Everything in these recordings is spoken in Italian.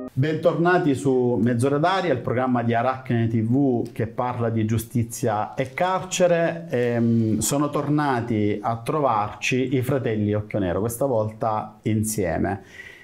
Bentornati su Mezz'ora d'aria, il programma di Arachne TV che parla di giustizia e carcere. Sono tornati a trovarci i fratelli Occhionero, questa volta insieme.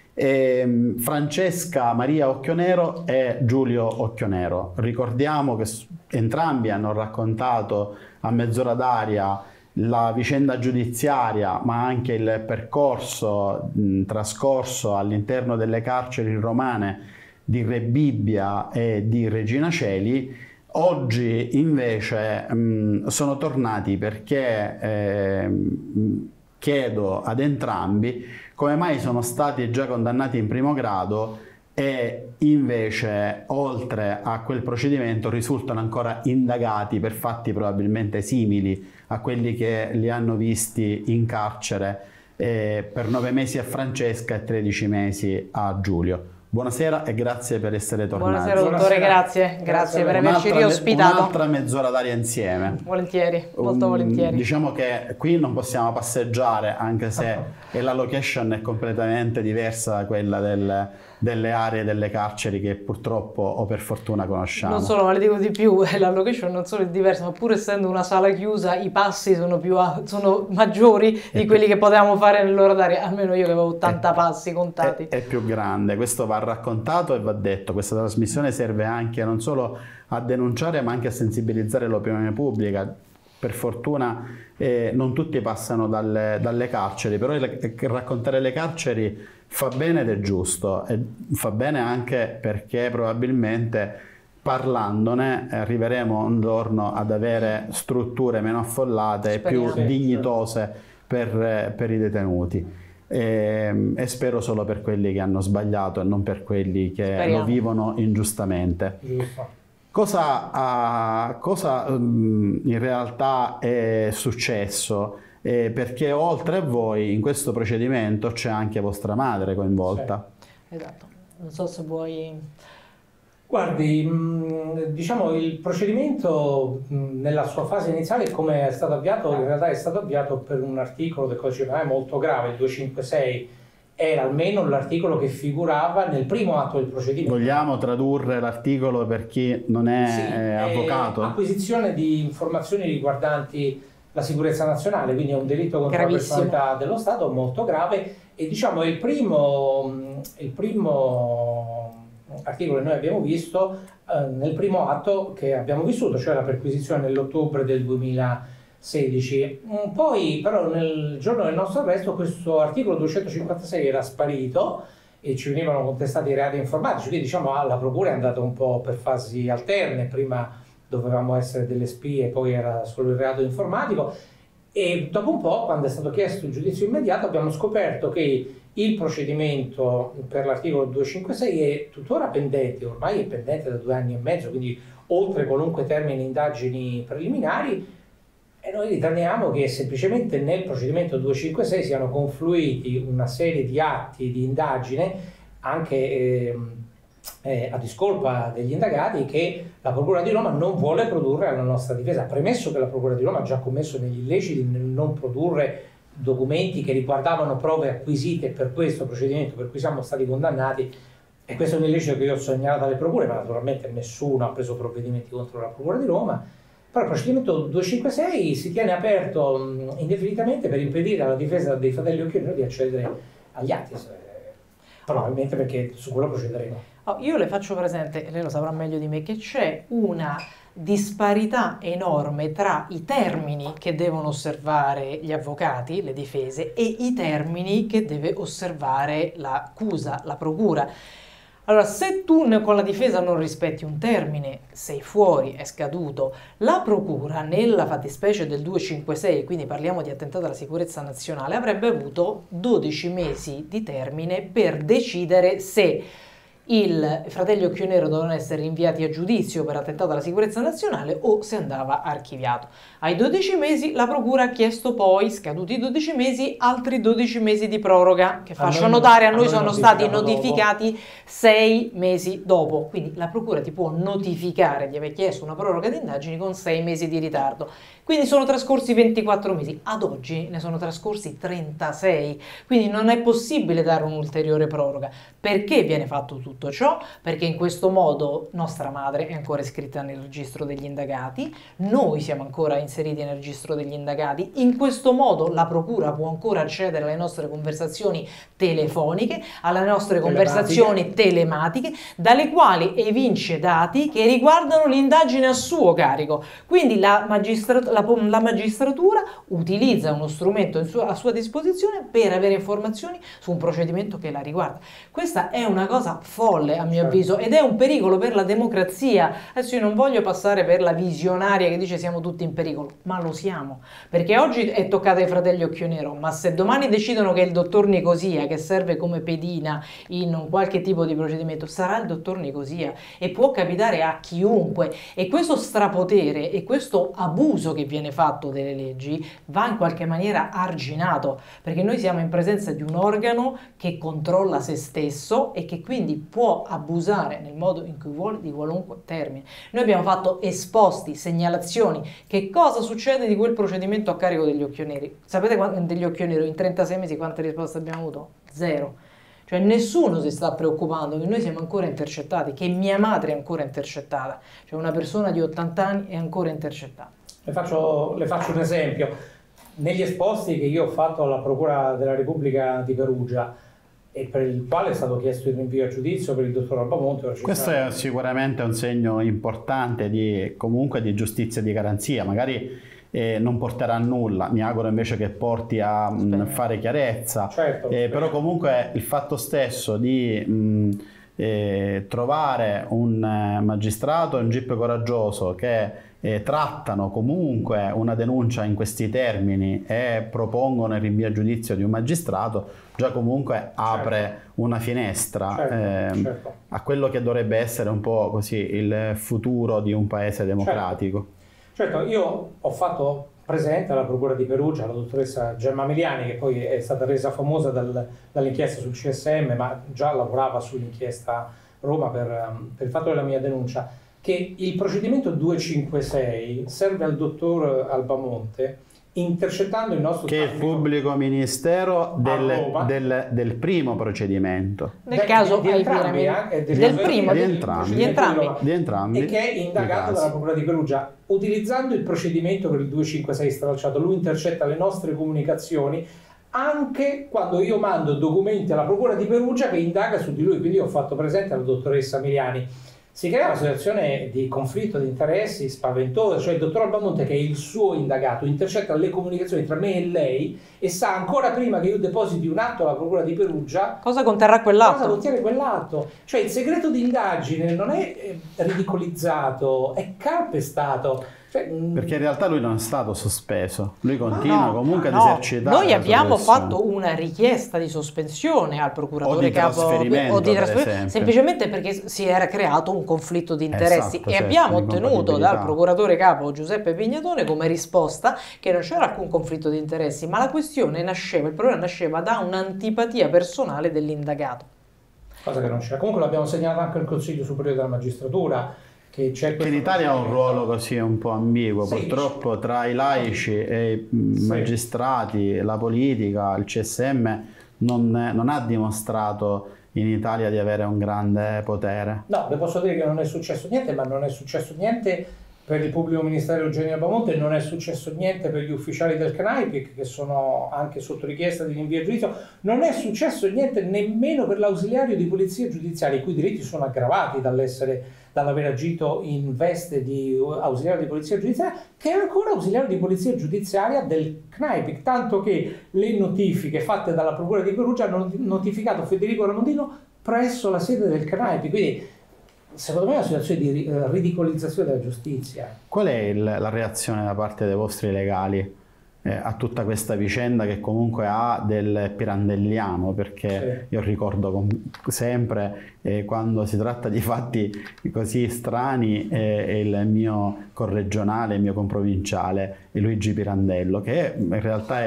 Francesca Maria Occhionero e Giulio Occhionero. Ricordiamo che entrambi hanno raccontato a Mezz'ora d'aria la vicenda giudiziaria, ma anche il percorso trascorso all'interno delle carceri romane di Rebibbia e di Regina Coeli. Oggi invece sono tornati perché chiedo ad entrambi come mai sono stati già condannati in primo grado e invece oltre a quel procedimento risultano ancora indagati per fatti probabilmente simili a quelli che li hanno visti in carcere per 9 mesi a Francesca e 13 mesi a Giulio. Buonasera e grazie per essere tornati. Buonasera dottore, grazie per averci riospitato. Un'altra mezz'ora d'aria insieme. Volentieri, molto volentieri. Diciamo che qui non possiamo passeggiare, anche se la location è completamente diversa da quella delle aree delle carceri che purtroppo o per fortuna conosciamo. Non solo, ma le dico di più, la location non solo è diversa, ma pur essendo una sala chiusa i passi sono maggiori di quelli che potevamo fare nell'ora d'aria, almeno io che avevo 80 passi contati. È più grande, questo va raccontato e va detto. Questa trasmissione serve anche non solo a denunciare ma anche a sensibilizzare l'opinione pubblica. Per fortuna non tutti passano dalle carceri, però raccontare le carceri fa bene ed è giusto, e fa bene anche perché probabilmente parlandone arriveremo un giorno ad avere strutture meno affollate e più dignitose per i detenuti. E spero solo per quelli che hanno sbagliato e non per quelli che lo vivono ingiustamente. Cosa in realtà è successo? Perché oltre a voi in questo procedimento c'è anche vostra madre coinvolta. Esatto, non so se vuoi... Guardi, diciamo il procedimento nella sua fase iniziale, come è stato avviato, in realtà è stato avviato per un articolo del codice penale molto grave, il 256, era almeno l'articolo che figurava nel primo atto del procedimento. Vogliamo tradurre l'articolo per chi non è avvocato? Acquisizione di informazioni riguardanti la sicurezza nazionale, quindi è un delitto contro la personalità dello Stato molto grave, e diciamo il primo articolo che noi abbiamo visto nel primo atto che abbiamo vissuto, cioè la perquisizione nell'ottobre del 2016. Poi però nel giorno del nostro arresto questo articolo 256 era sparito e ci venivano contestati i reati informatici, quindi diciamo la procura è andata un po' per fasi alterne, prima dovevamo essere delle spie, poi era solo il reato informatico, e dopo un po', quando è stato chiesto il giudizio immediato, abbiamo scoperto che il procedimento per l'articolo 256 è tuttora pendente, ormai è pendente da 2 anni e mezzo, quindi oltre qualunque termine indagini preliminari, e noi riteniamo che semplicemente nel procedimento 256 siano confluiti una serie di atti di indagine, anche a discolpa degli indagati, che la Procura di Roma non vuole produrre alla nostra difesa, premesso che la Procura di Roma ha già commesso degli illeciti nel non produrre documenti che riguardavano prove acquisite per questo procedimento per cui siamo stati condannati, e questo è un illecito che io ho segnalato alle procure, ma naturalmente nessuno ha preso provvedimenti contro la Procura di Roma. Però il procedimento 256 si tiene aperto indefinitamente per impedire alla difesa dei fratelli Occhionero di accedere agli atti, probabilmente perché su quello procederemo. Io le faccio presente, lei lo saprà meglio di me, che c'è una disparità enorme tra i termini che devono osservare gli avvocati, le difese, e i termini che deve osservare l'accusa, la procura. Allora, se tu con la difesa non rispetti un termine, sei fuori, è scaduto, la procura nella fattispecie del 256, quindi parliamo di attentato alla sicurezza nazionale, avrebbe avuto 12 mesi di termine per decidere se i fratelli Occhionero dovevano essere rinviati a giudizio per attentato alla sicurezza nazionale o se andava archiviato. Ai 12 mesi la procura ha chiesto poi, scaduti i 12 mesi, altri 12 mesi di proroga, che faccio notare a noi sono stati notificati 6 mesi dopo. Quindi la procura ti può notificare di aver chiesto una proroga di indagini con 6 mesi di ritardo. Quindi sono trascorsi 24 mesi, ad oggi ne sono trascorsi 36, quindi non è possibile dare un'ulteriore proroga. Perché viene fatto tutto tutto ciò, perché in questo modo nostra madre è ancora iscritta nel registro degli indagati, noi siamo ancora inseriti nel registro degli indagati, in questo modo la procura può ancora accedere alle nostre conversazioni telefoniche, alle nostre conversazioni telematiche, dalle quali evince dati che riguardano l'indagine a suo carico. Quindi la magistratura utilizza uno strumento a sua disposizione per avere informazioni su un procedimento che la riguarda. Questa è una cosa folle, a mio avviso, ed è un pericolo per la democrazia. Adesso io non voglio passare per la visionaria che dice siamo tutti in pericolo, ma lo siamo, perché oggi è toccata ai fratelli Occhionero, ma se domani decidono che il dottor Nicosia, che serve come pedina in un qualche tipo di procedimento, sarà il dottor Nicosia, e può capitare a chiunque, e questo strapotere e questo abuso che viene fatto delle leggi va in qualche maniera arginato, perché noi siamo in presenza di un organo che controlla se stesso e che quindi può abusare nel modo in cui vuole di qualunque termine. Noi abbiamo fatto esposti, segnalazioni. Che cosa succede di quel procedimento a carico degli Occhioneri? Sapete degli Occhioneri in 36 mesi quante risposte abbiamo avuto? Zero. Cioè nessuno si sta preoccupando che noi siamo ancora intercettati, che mia madre è ancora intercettata, cioè una persona di 80 anni è ancora intercettata. Le faccio un esempio. Negli esposti che io ho fatto alla Procura della Repubblica di Perugia, e per il quale è stato chiesto il rinvio a giudizio per il dottor Albamonte. Questo è sicuramente un segno importante comunque di giustizia e di garanzia, magari non porterà a nulla, mi auguro invece che porti a fare chiarezza, certo, però comunque il fatto stesso di trovare un magistrato, un GIP coraggioso che trattano comunque una denuncia in questi termini e propongono il rinvio a giudizio di un magistrato, già comunque apre una finestra certo. a quello che dovrebbe essere un po' così il futuro di un paese democratico. Certo, io ho fatto presente alla Procura di Perugia la dottoressa Gemma Miliani, che poi è stata resa famosa dall'inchiesta sul CSM, ma già lavorava sull'inchiesta Roma per il fatto della mia denuncia, che il procedimento 256 serve al dottor Albamonte intercettando il nostro che è il pubblico ministero del primo procedimento, nel caso di entrambi, di entrambi, e che è indagato dalla Procura di Perugia. Utilizzando il procedimento per il 256 stralciato, lui intercetta le nostre comunicazioni anche quando io mando documenti alla Procura di Perugia che indaga su di lui. Quindi ho fatto presente alla dottoressa Miliani. Si crea una situazione di conflitto di interessi spaventosa, cioè il dottor Albamonte, che è il suo indagato, intercetta le comunicazioni tra me e lei e sa ancora prima che io depositi un atto alla Procura di Perugia cosa conterrà quell'atto. Cosa contiene quell'atto. Cioè il segreto di indagine non è ridicolizzato, è calpestato. Perché in realtà lui non è stato sospeso, lui continua comunque ad esercitare. Noi abbiamo fatto una richiesta di sospensione al procuratore capo o di trasferimento, semplicemente perché si era creato un conflitto di interessi, e abbiamo ottenuto dal procuratore capo Giuseppe Pignatone come risposta che non c'era alcun conflitto di interessi, ma la questione nasceva, il problema nasceva da un'antipatia personale dell'indagato. Cosa che non c'era. Comunque l'abbiamo segnalato anche al Consiglio Superiore della Magistratura, che in Italia ha un ruolo così un po' ambiguo, purtroppo tra i laici e i magistrati, la politica, il CSM non ha dimostrato in Italia di avere un grande potere. No, le posso dire che non è successo niente, ma non è successo niente per il pubblico ministero Eugenio Albamonte, non è successo niente per gli ufficiali del CNAIPIC che sono anche sotto richiesta di rinvio a giudizio, non è successo niente nemmeno per l'ausiliario di polizia giudiziaria, i cui diritti sono aggravati dall'aver agito in veste di ausiliario di polizia giudiziaria, che è ancora ausiliario di polizia giudiziaria del CNAIPIC, tanto che le notifiche fatte dalla Procura di Perugia hanno notificato Federico Ramondino presso la sede del CNAIPIC. Quindi secondo me è una situazione di ridicolizzazione della giustizia. Qual è la reazione da parte dei vostri legali a tutta questa vicenda, che comunque ha del pirandelliano? Perché io ricordo sempre quando si tratta di fatti così strani il mio corregionale, il mio comprovinciale Luigi Pirandello, che in realtà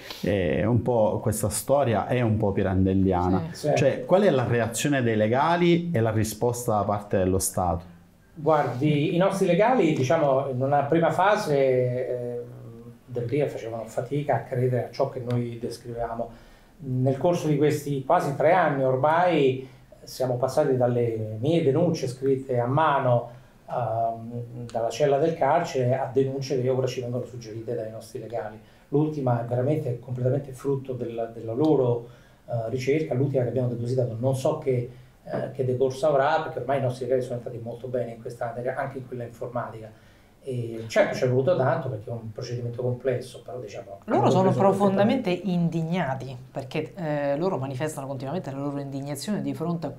è un po', questa storia è un po' pirandelliana. Cioè, qual è la reazione dei legali e la risposta da parte dello Stato? Guardi, i nostri legali, diciamo, in una prima fase devo dire facevano fatica a credere a ciò che noi descrivevamo. Nel corso di questi quasi 3 anni ormai siamo passati dalle mie denunce scritte a mano dalla cella del carcere a denunce che ora ci vengono suggerite dai nostri legali. L'ultima è veramente completamente frutto della loro ricerca, l'ultima che abbiamo depositato, non so che decorso avrà, perché ormai i nostri legali sono entrati molto bene in questa, anche in quella informatica. E certo ci è voluto tanto perché è un procedimento complesso, però diciamo... Loro sono profondamente indignati, perché loro manifestano continuamente la loro indignazione di fronte a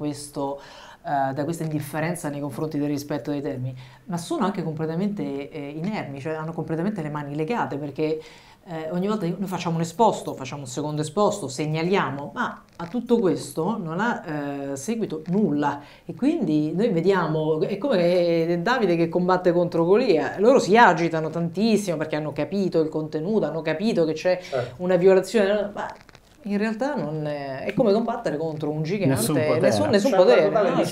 da questa indifferenza nei confronti del rispetto dei termini, ma sono anche completamente inermi, cioè hanno completamente le mani legate, perché ogni volta noi facciamo un esposto, facciamo un secondo esposto, segnaliamo, ma a tutto questo non ha seguito nulla, e quindi noi vediamo, è come Davide che combatte contro Golia, loro si agitano tantissimo perché hanno capito il contenuto, hanno capito che c'è una violazione, ma in realtà non è come combattere contro un gigante, nessun potere.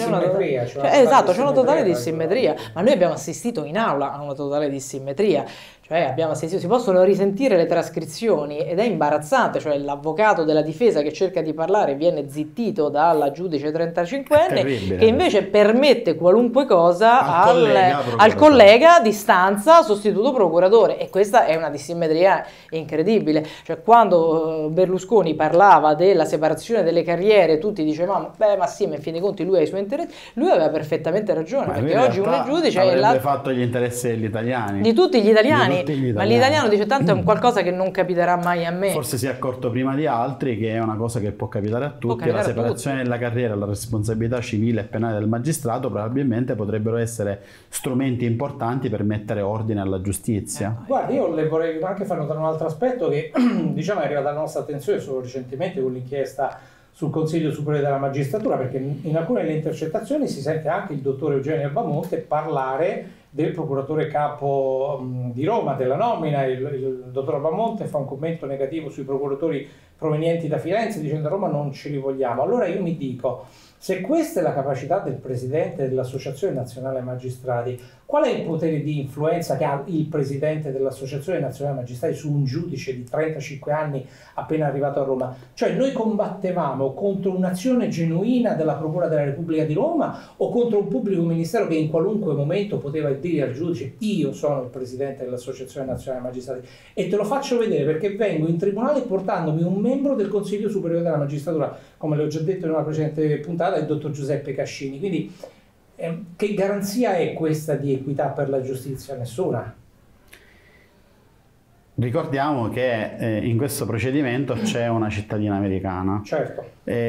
Esatto, c'è una totale dissimmetria, ma noi abbiamo assistito in aula a una totale dissimmetria. Cioè abbiamo assistito, si possono risentire le trascrizioni ed è imbarazzante, cioè l'avvocato della difesa che cerca di parlare viene zittito dalla giudice 35enne che invece permette qualunque cosa al collega di stanza sostituto procuratore, e questa è una dissimmetria incredibile. Cioè quando Berlusconi parlava della separazione delle carriere tutti dicevamo ma sì, ma in fin dei conti lui ha i suoi interessi, lui aveva perfettamente ragione, perché oggi un giudice avrebbe fatto gli interessi degli italiani, di tutti gli italiani. Ma l'italiano dice tanto è un qualcosa che non capiterà mai a me. Forse si è accorto prima di altri che è una cosa che può capitare a tutti. La separazione della carriera e la responsabilità civile e penale del magistrato probabilmente potrebbero essere strumenti importanti per mettere ordine alla giustizia. Guarda, io le vorrei anche far notare un altro aspetto che diciamo è arrivato alla nostra attenzione solo recentemente con l'inchiesta sul Consiglio Superiore della Magistratura, perché in alcune delle intercettazioni si sente anche il dottore Eugenio Albamonte parlare del procuratore capo di Roma, della nomina. Il dottor Albamonte fa un commento negativo sui procuratori provenienti da Firenze dicendo a Roma non ce li vogliamo. Allora io mi dico, se questa è la capacità del presidente dell'Associazione Nazionale Magistrati, qual è il potere di influenza che ha il presidente dell'Associazione Nazionale Magistrati su un giudice di 35 anni appena arrivato a Roma? Cioè noi combattevamo contro un'azione genuina della Procura della Repubblica di Roma o contro un pubblico ministero che in qualunque momento poteva dire al giudice io sono il presidente dell'Associazione Nazionale Magistrati? E te lo faccio vedere perché vengo in tribunale portandomi un membro del Consiglio Superiore della Magistratura, come le ho già detto in una precedente puntata, il dottor Giuseppe Cascini. Quindi che garanzia è questa di equità per la giustizia? Nessuna. Ricordiamo che in questo procedimento c'è una cittadina americana. Certo.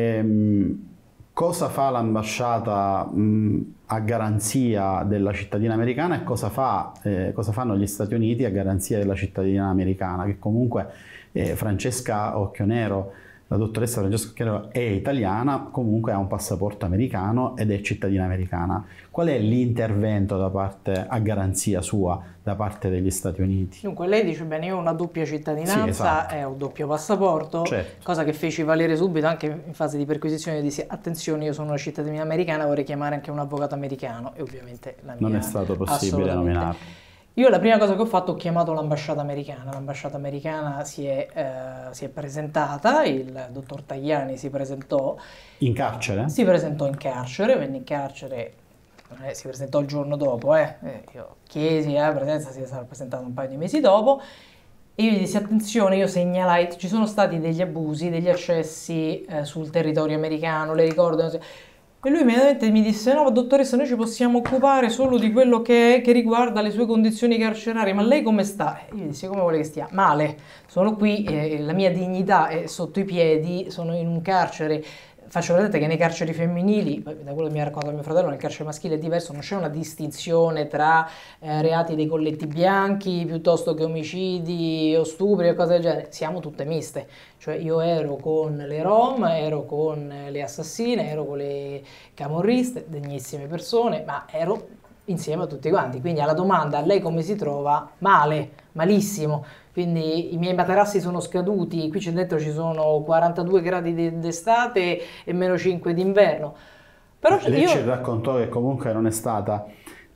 Cosa fa l'ambasciata a garanzia della cittadina americana e cosa fanno gli Stati Uniti a garanzia della cittadina americana? Che comunque Francesca Occhionero, la dottoressa Francesca Occhionero è italiana, comunque ha un passaporto americano ed è cittadina americana. Qual è l'intervento a garanzia sua da parte degli Stati Uniti? Dunque lei dice bene, io ho una doppia cittadinanza, sì, esatto, e ho un doppio passaporto, certo, cosa che feci valere subito anche in fase di perquisizione. Dissi attenzione, io sono una cittadina americana, vorrei chiamare anche un avvocato americano, e ovviamente la mia non è stato possibile nominarlo. Io la prima cosa che ho fatto, ho chiamato l'ambasciata americana si è presentata, il dottor Tajani si presentò. In carcere? Si presentò in carcere, venne in carcere, si presentò il giorno dopo, io chiesi la presenza, si sarà presentato un paio di mesi dopo, e io gli dissi attenzione, io segnalai, ci sono stati degli abusi, degli accessi sul territorio americano, le ricordo. E lui immediatamente mi disse no dottoressa, noi ci possiamo occupare solo di quello che riguarda le sue condizioni carcerarie, ma lei come sta? Io gli dissi come vuole che stia? Male, sono qui, la mia dignità è sotto i piedi, sono in un carcere. Faccio presente che nei carceri femminili, da quello che mi ha raccontato mio fratello, nel carcere maschile è diverso, non c'è una distinzione tra reati dei colletti bianchi piuttosto che omicidi o stupri o cose del genere, siamo tutte miste, cioè io ero con le rom, ero con le assassine, ero con le camorriste, degnissime persone, ma ero insieme a tutti quanti, quindi alla domanda a lei come si trova? Male, malissimo. Quindi i miei materassi sono scaduti, qui dentro ci sono 42 gradi d'estate e meno 5 d'inverno. Però lei ci raccontò che comunque non è stata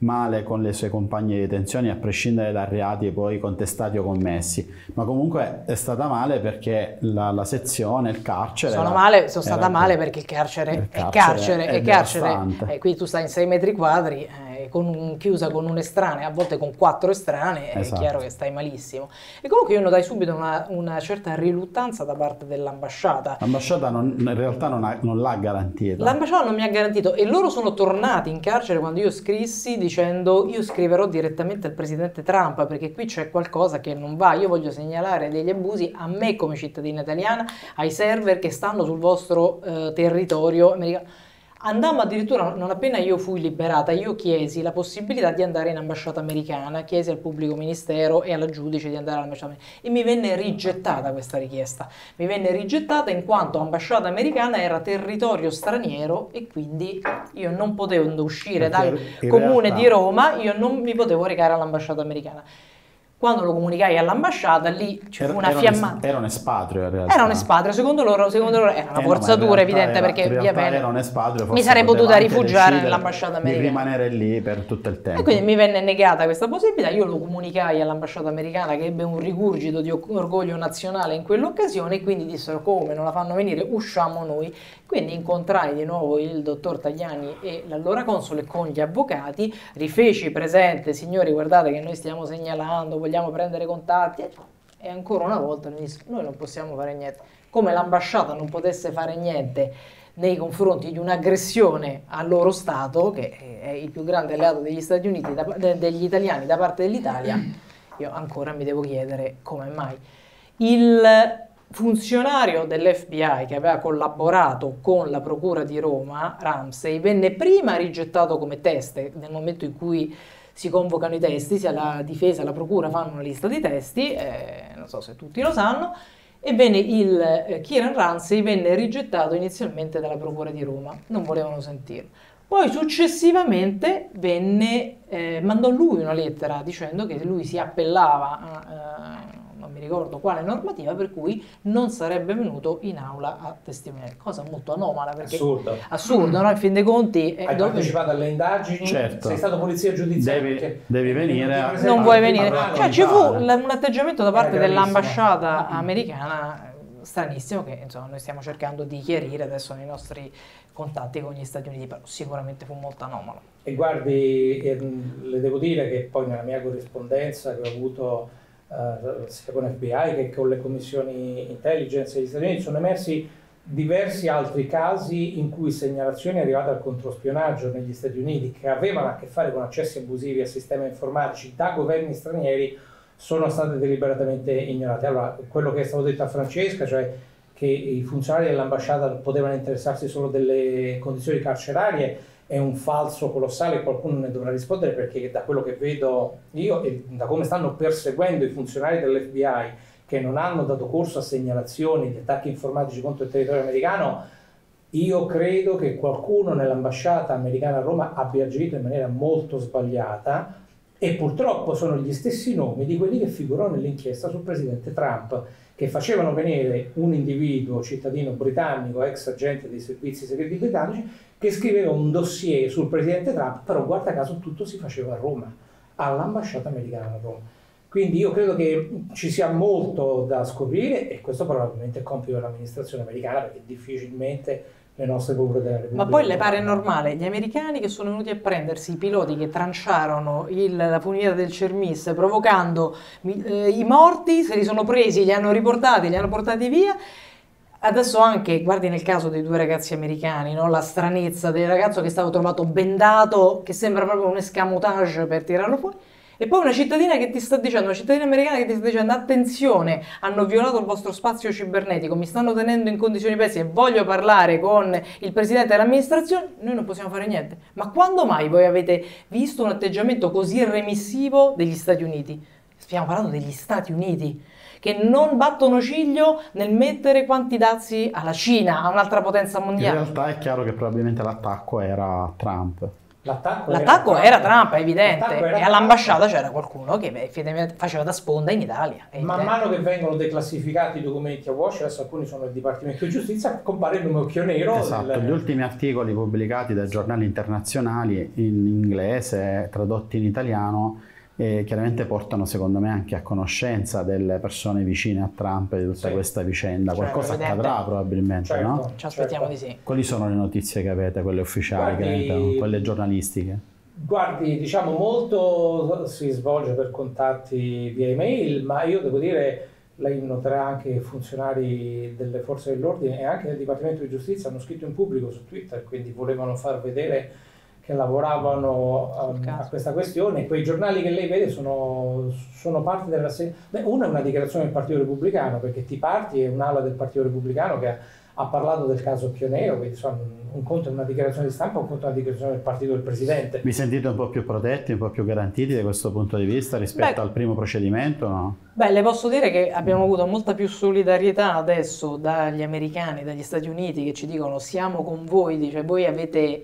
male con le sue compagne di detenzione, a prescindere da reati poi contestati o commessi, ma comunque è stata male perché la sezione, il carcere... Sono stata male perché il carcere è carcere. Qui tu stai in 6 metri quadri, chiusa con un estraneo, a volte con 4 estranei, esatto. È chiaro che stai malissimo. E comunque io notai subito una certa riluttanza da parte dell'ambasciata. L'ambasciata in realtà non l'ha garantita. L'ambasciata non mi ha garantito, e loro sono tornati in carcere quando io scrissi dicendo: io scriverò direttamente al presidente Trump perché qui c'è qualcosa che non va, io voglio segnalare degli abusi a me come cittadina italiana, ai server che stanno sul vostro territorio americano. Andammo addirittura, non appena io fui liberata, io chiesi la possibilità di andare in ambasciata americana, chiesi al pubblico ministero e alla giudice di andare all'ambasciata americana, e mi venne rigettata questa richiesta. Mi venne rigettata in quanto ambasciata americana era territorio straniero e quindi io, non potendo uscire dal comune di Roma, io non mi potevo recare all'ambasciata americana. Quando lo comunicai all'ambasciata, lì ci fu una fiammata. Era un espatrio in realtà. Era un espatrio, secondo loro era una forzatura evidente, perché via bene era un espatrio, mi sarei potuta rifugiare nell'ambasciata americana. Di rimanere lì per tutto il tempo. E quindi mi venne negata questa possibilità, io lo comunicai all'ambasciata americana che ebbe un rigurgito di orgoglio nazionale in quell'occasione, e quindi dissero: come non la fanno venire, usciamo noi. Quindi incontrai di nuovo il dottor Tajani e l'allora console con gli avvocati, rifeci presente: signori, guardate che noi stiamo segnalando, vogliamo prendere contatti, e ancora una volta mi disse: noi non possiamo fare niente. Come l'ambasciata non potesse fare niente nei confronti di un'aggressione al loro Stato, che è il più grande alleato degli Stati Uniti, degli italiani da parte dell'Italia, io ancora mi devo chiedere come mai. Il funzionario dell'FBI che aveva collaborato con la procura di Roma, Ramsey, venne prima rigettato come teste nel momento in cui si convocano i testi, sia la difesa che la procura fanno una lista di testi, non so se tutti lo sanno, e Kieran Ramsey venne rigettato inizialmente dalla procura di Roma, non volevano sentirlo. Poi successivamente mandò lui una lettera dicendo che lui si appellava a non mi ricordo quale normativa, per cui non sarebbe venuto in aula a testimoniare, cosa molto anomala, perché assurdo, no? In fin dei conti hai partecipato alle indagini, certo. Sei stato polizia giudiziaria, devi venire, non vuoi venire, cioè ci fu un atteggiamento da parte dell'ambasciata americana stranissimo, che insomma noi stiamo cercando di chiarire adesso nei nostri contatti con gli Stati Uniti, però sicuramente fu molto anomalo. E guardi, le devo dire che poi nella mia corrispondenza che ho avuto sia con FBI che con le commissioni intelligence degli Stati Uniti, sono emersi diversi altri casi in cui segnalazioni arrivate al controspionaggio negli Stati Uniti che avevano a che fare con accessi abusivi a sistemi informatici da governi stranieri sono state deliberatamente ignorate. Allora, quello che è stato detto a Francesca, cioè che i funzionari dell'ambasciata potevano interessarsi solo delle condizioni carcerarie, è un falso colossale, qualcuno ne dovrà rispondere, perché da quello che vedo io e da come stanno perseguendo i funzionari dell'FBI che non hanno dato corso a segnalazioni di attacchi informatici contro il territorio americano, io credo che qualcuno nell'ambasciata americana a Roma abbia agito in maniera molto sbagliata, e purtroppo sono gli stessi nomi di quelli che figurano nell'inchiesta sul presidente Trump, che facevano venire un individuo cittadino britannico, ex agente dei servizi segreti britannici, che scriveva un dossier sul presidente Trump, però guarda caso tutto si faceva a Roma, all'ambasciata americana a Roma. Quindi io credo che ci sia molto da scoprire, e questo probabilmente è compito dell'amministrazione americana, perché difficilmente le nostre paure della Repubblica. Ma poi le pare normale gli americani che sono venuti a prendersi i piloti che tranciarono la funiera del Cermis, provocando i morti, se li sono presi, li hanno riportati, li hanno portati via. Adesso anche, guardi nel caso dei 2 ragazzi americani, no? La stranezza del ragazzo che è stato trovato bendato, che sembra proprio un escamotage per tirarlo fuori. E poi una cittadina che ti sta dicendo, una cittadina americana che ti sta dicendo: attenzione, hanno violato il vostro spazio cibernetico, mi stanno tenendo in condizioni pessime, voglio parlare con il presidente dell'amministrazione. Noi non possiamo fare niente. Ma quando mai voi avete visto un atteggiamento così remissivo degli Stati Uniti? Stiamo parlando degli Stati Uniti, che non battono ciglio nel mettere quanti dazi alla Cina, a un'altra potenza mondiale. In realtà è chiaro che probabilmente l'attacco era Trump. L'attacco era Trump, è evidente, era e all'ambasciata c'era qualcuno che faceva da sponda in Italia. Man mano che vengono declassificati i documenti a Washington, adesso alcuni sono del Dipartimento di Giustizia, compare il nome occhio nero. Esatto, gli ultimi articoli pubblicati dai giornali internazionali in inglese, tradotti in italiano, chiaramente portano secondo me anche a conoscenza delle persone vicine a Trump di tutta questa vicenda. Qualcosa accadrà probabilmente, no? Ci aspettiamo di sì. Quali sono le notizie che avete, quelle ufficiali, quelle giornalistiche? Guardi, diciamo molto si svolge per contatti via email, ma io devo dire, lei noterà anche funzionari delle forze dell'ordine e anche del Dipartimento di Giustizia hanno scritto in pubblico su Twitter, quindi volevano far vedere che lavoravano a questa questione. Quei giornali che lei vede sono parte della... Una è una dichiarazione del Partito Repubblicano, perché Tea Party è un'ala del Partito Repubblicano che ha parlato del caso Occhio Nero, quindi un conto è una dichiarazione di stampa, un conto è una dichiarazione del partito del Presidente. Vi sentite un po' più protetti, un po' più garantiti da questo punto di vista rispetto al primo procedimento, no? Beh, le posso dire che abbiamo avuto molta più solidarietà adesso dagli americani, dagli Stati Uniti, che ci dicono siamo con voi, dice voi avete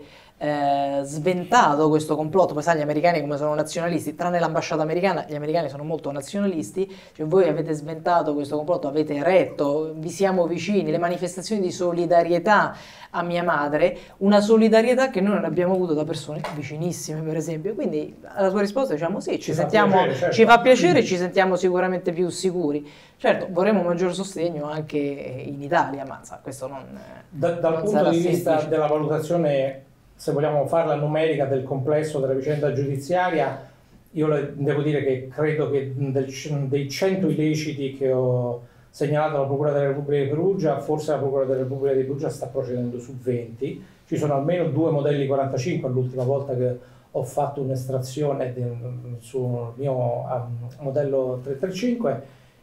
sventato questo complotto. Poi sai, gli americani come sono nazionalisti, tranne l'ambasciata americana, gli americani sono molto nazionalisti, cioè voi avete sventato questo complotto, avete retto, vi siamo vicini, le manifestazioni di solidarietà a mia madre, una solidarietà che noi non abbiamo avuto da persone vicinissime, per esempio. Quindi alla tua risposta diciamo sì, ci fa piacere e ci sentiamo sicuramente più sicuri. Certo, vorremmo maggior sostegno anche in Italia, ma questo non dal punto di vista della valutazione, se vogliamo farla numerica, del complesso della vicenda giudiziaria, io devo dire che credo che dei 100 illeciti che ho segnalato alla Procura della Repubblica di Perugia, forse la Procura della Repubblica di Perugia sta procedendo su 20. Ci sono almeno 2 modelli 45, l'ultima volta che ho fatto un'estrazione sul mio modello 335,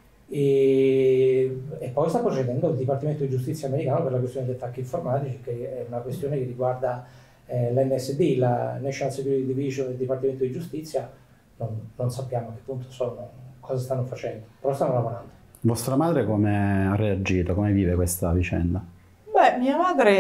e poi sta procedendo il Dipartimento di Giustizia americano per la questione degli attacchi informatici, che è una questione che riguarda l'NSD, la National Security Division del Dipartimento di Giustizia. Non sappiamo a che punto sono, cosa stanno facendo, però stanno lavorando. Vostra madre come ha reagito, come vive questa vicenda? Beh, mia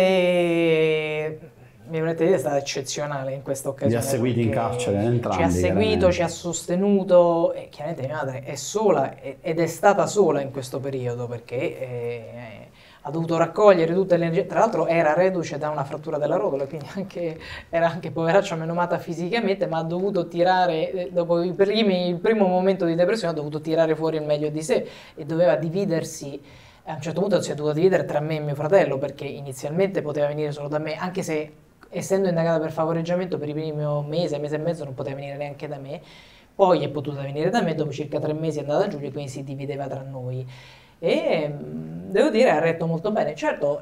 madre, mi volete dire, è stata eccezionale in questa occasione. Vi ha seguito in carcere, entrambi? Ci ha seguito, ci ha sostenuto, e chiaramente mia madre è sola ed è stata sola in questo periodo, perché ha dovuto raccogliere tutte le energie. Tra l'altro era reduce da una frattura della rotola, quindi era anche poveraccia menomata fisicamente, ma ha dovuto tirare, dopo il primo momento di depressione, ha dovuto tirare fuori il meglio di sé e doveva dividersi. A un certo punto si è dovuto dividere tra me e mio fratello, perché inizialmente poteva venire solo da me, anche se essendo indagata per favoreggiamento per i primi mese e mezzo non poteva venire neanche da me. Poi è potuta venire da me, dopo circa 3 mesi è andata a Giulio, quindi si divideva tra noi. E devo dire ha retto molto bene. Certo,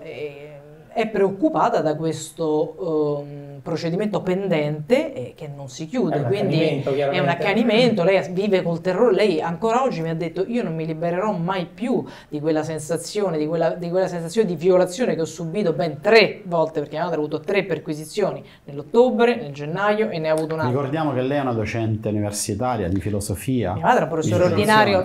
è preoccupata da questo procedimento pendente che non si chiude, quindi è un accanimento. Lei vive col terrore. Lei ancora oggi mi ha detto io non mi libererò mai più di quella sensazione, di quella sensazione di violazione che ho subito ben 3 volte, perché mia madre ha avuto 3 perquisizioni, nell'ottobre, nel gennaio, e ne ha avuto un'altra. Ricordiamo che lei è una docente universitaria di filosofia. Mia madre è un professore ordinario,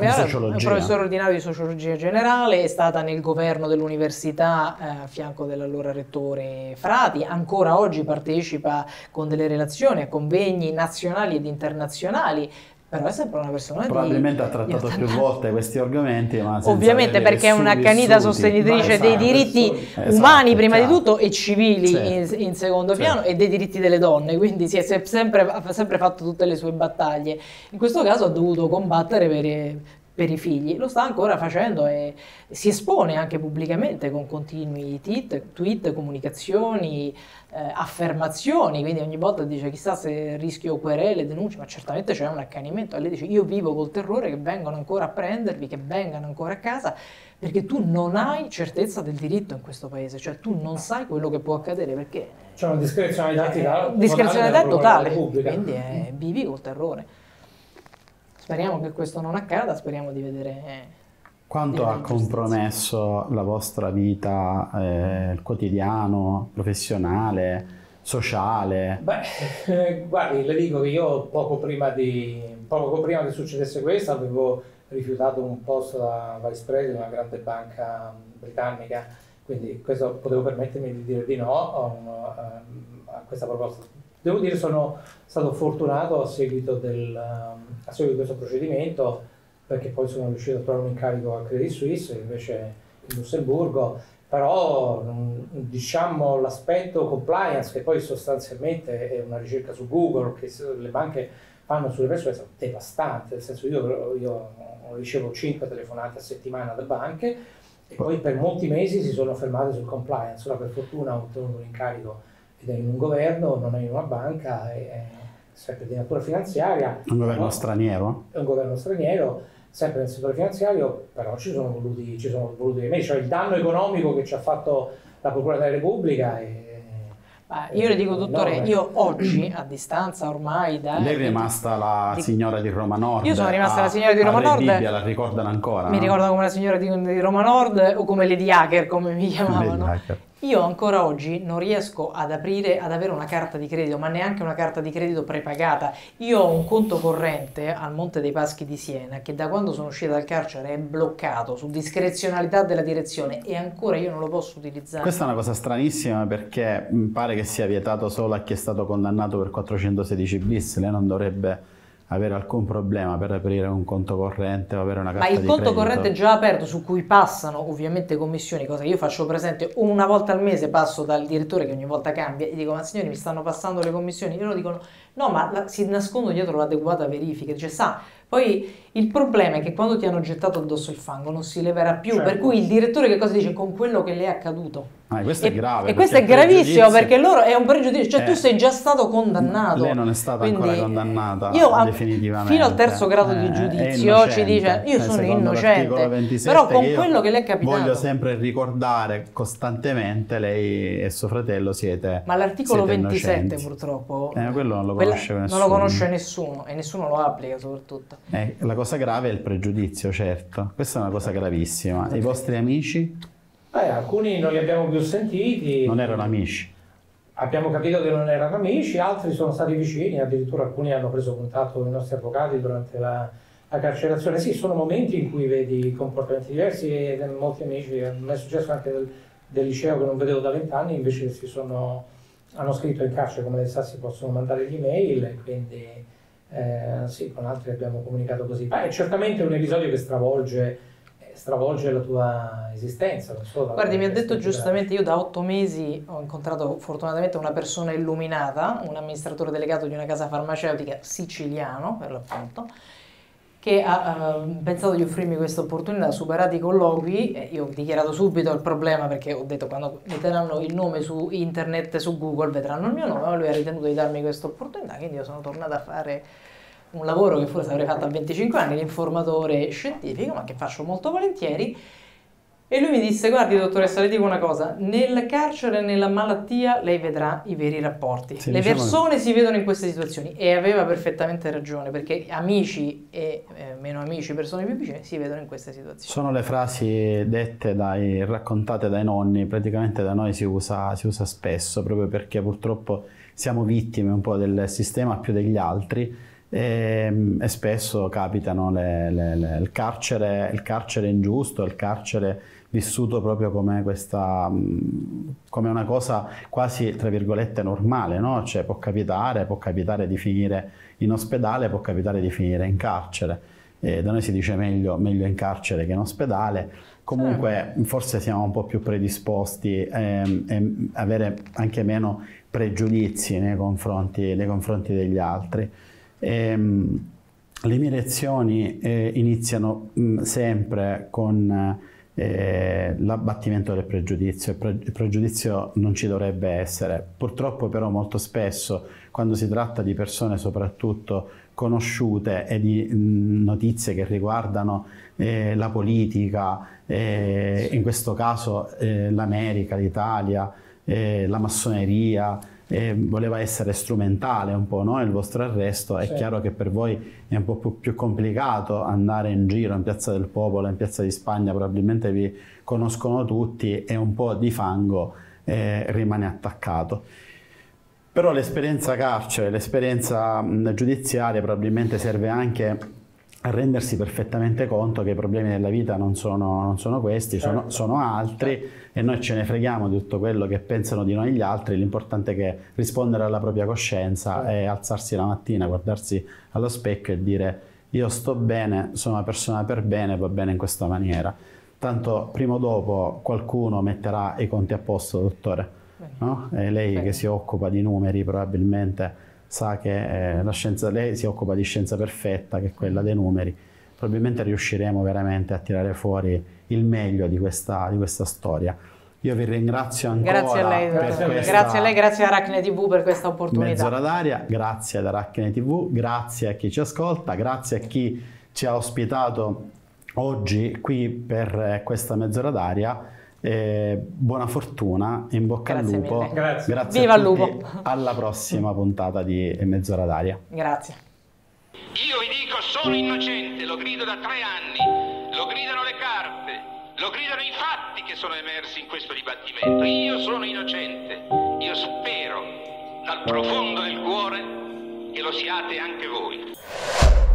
di sociologia generale, è stata nel governo dell'università a fianco dell'allora rettore Frati, ancora oggi partecipa con delle relazioni a convegni nazionali ed internazionali, però è sempre una persona probabilmente ha trattato più volte questi argomenti, ma ovviamente perché è un'accanita sostenitrice dei diritti umani prima di tutto e civili in secondo piano, e dei diritti delle donne, quindi ha sempre fatto tutte le sue battaglie. In questo caso ha dovuto combattere per i figli, lo sta ancora facendo e si espone anche pubblicamente con continui tweet, comunicazioni, affermazioni, quindi ogni volta dice chissà se rischio querele, denunce, ma certamente c'è un accanimento. E lei dice io vivo col terrore che vengano ancora a prendervi, che vengano ancora a casa, perché tu non hai certezza del diritto in questo paese, cioè tu non sai quello che può accadere, perché c'è una discrezionalità totale, quindi vivi col terrore. Speriamo che questo non accada, speriamo di vedere. Quanto ha compromesso la vostra vita, il quotidiano, professionale, sociale? Beh, guardi, le dico che io poco prima che succedesse questo avevo rifiutato un posto da vice president di una grande banca britannica, quindi questo potevo permettermi di dire di no a questa proposta. Devo dire sono stato fortunato a seguito di questo procedimento, perché poi sono riuscito a trovare un incarico a Credit Suisse, invece in Lussemburgo, però diciamo l'aspetto compliance, che poi sostanzialmente è una ricerca su Google che le banche fanno sulle persone, è devastante, nel senso io ricevo 5 telefonate a settimana da banche e poi per molti mesi si sono fermate sul compliance. Ora per fortuna ho ottenuto un incarico ed è in un governo, non è in una banca, è sempre di natura finanziaria. Un governo straniero? È un governo straniero, sempre nel settore finanziario, però ci sono voluti dei mesi, cioè il danno economico che ci ha fatto la Procura della Repubblica io le dico, dottore, io oggi, a distanza ormai da... Lei è rimasta la signora di Roma Nord. Io sono rimasta la signora di Roma Nord. Bibbia, la ricordano ancora? Mi ricordano come la signora di Roma Nord o come Lady Hacker, come mi chiamavano. Io ancora oggi non riesco ad avere una carta di credito, ma neanche una carta di credito prepagata. Io ho un conto corrente al Monte dei Paschi di Siena che da quando sono uscita dal carcere è bloccato su discrezionalità della direzione e ancora io non lo posso utilizzare. Questa è una cosa stranissima, perché mi pare che sia vietato solo a chi è stato condannato per 416 bis. Lei non dovrebbe avere alcun problema per aprire un conto corrente o avere una carta di credito. Ma il conto corrente è già aperto, su cui passano ovviamente commissioni, cosa che io faccio presente una volta al mese, passo dal direttore che ogni volta cambia e dico: ma signori, mi stanno passando le commissioni? E loro dicono no, ma si nascondono dietro l'adeguata verifica. Dice, sa, poi il problema è che quando ti hanno gettato addosso il fango non si leverà più, certo. Per cui il direttore che cosa dice? Con quello che le è accaduto. Questo è grave. E questo è gravissimo, perché loro è un pregiudizio, cioè tu sei già stato condannato. Lei non è stata ancora condannata definitivamente. Fino al terzo grado di giudizio ci dice io sono innocente, 27, però con quello che le è capitato. Voglio sempre ricordare costantemente, lei e suo fratello siete Ma l'articolo 27 innocenti. Purtroppo quello non lo conosce nessuno. Non lo conosce nessuno e nessuno lo applica soprattutto. La cosa grave è il pregiudizio, certo. Questa è una cosa gravissima. I vostri amici? Alcuni non li abbiamo più sentiti. Non erano amici? Abbiamo capito che non erano amici, altri sono stati vicini, addirittura alcuni hanno preso contatto con i nostri avvocati durante la carcerazione. Sì, sono momenti in cui vedi comportamenti diversi e molti amici, a me è successo anche del liceo che non vedevo da 20 anni, invece hanno scritto in carcere, come lei sa si possono mandare gli email, e quindi sì, con altri abbiamo comunicato così. È certamente un episodio che stravolge la tua esistenza. Non so, guardi, mi ha detto giustamente, io da 8 mesi ho incontrato fortunatamente una persona illuminata, un amministratore delegato di una casa farmaceutica siciliano per l'appunto, che ha pensato di offrirmi questa opportunità. Superati i colloqui, io ho dichiarato subito il problema, perché ho detto quando metteranno il nome su internet, su Google, vedranno il mio nome, ma lui ha ritenuto di darmi questa opportunità, quindi io sono tornata a fare un lavoro che forse avrei fatto a 25 anni, l'informatore scientifico, ma che faccio molto volentieri. E lui mi disse: guardi dottoressa, le dico una cosa, nel carcere, nella malattia, lei vedrà i veri rapporti. Le persone si vedono in queste situazioni, e aveva perfettamente ragione, perché amici e meno amici, persone più vicine, si vedono in queste situazioni. Sono le frasi dette raccontate dai nonni, praticamente da noi si usa spesso, proprio perché purtroppo siamo vittime un po' del sistema più degli altri. E spesso capitano il carcere ingiusto, il carcere vissuto proprio come una cosa quasi tra virgolette normale, no? Cioè può capitare di finire in ospedale, può capitare di finire in carcere. Da noi si dice meglio in carcere che in ospedale. Comunque forse siamo un po' più predisposti a avere anche meno pregiudizi nei confronti degli altri. Le mie lezioni iniziano sempre con l'abbattimento del pregiudizio. Il pregiudizio non ci dovrebbe essere. Purtroppo però molto spesso, quando si tratta di persone soprattutto conosciute e di notizie che riguardano la politica, in questo caso l'America, l'Italia, la massoneria, voleva essere strumentale un po', no? Il vostro arresto. È chiaro che per voi è un po' più complicato andare in giro in Piazza del Popolo, in Piazza di Spagna, probabilmente vi conoscono tutti e un po' di fango rimane attaccato. Però l'esperienza carcere, l'esperienza giudiziaria probabilmente serve anche a rendersi perfettamente conto che i problemi della vita non sono questi, sono altri, e noi ce ne freghiamo di tutto quello che pensano di noi gli altri. L'importante è che rispondere alla propria coscienza e alzarsi la mattina, guardarsi allo specchio e dire: io sto bene, sono una persona per bene, va bene in questa maniera. Tanto prima o dopo qualcuno metterà i conti a posto, dottore, no? E lei che si occupa di numeri probabilmente sa che la scienza, lei si occupa di scienza perfetta, che è quella dei numeri. Probabilmente riusciremo veramente a tirare fuori il meglio di questa storia. Io vi ringrazio ancora. Grazie a lei, grazie a lei, grazie a Arachne TV per questa opportunità. Mezz'ora d'aria, grazie ad Arachne TV, grazie a chi ci ascolta, grazie a chi ci ha ospitato oggi qui per questa mezz'ora d'aria. Buona fortuna, in bocca al lupo. Grazie Viva a il tutti. lupo. Alla prossima puntata di Mezz'ora d'aria. Grazie. Io vi dico, sono innocente, lo grido da 3 anni, lo gridano le carte, lo gridano i fatti che sono emersi in questo dibattimento. Io sono innocente, io spero dal profondo del cuore che lo siate anche voi.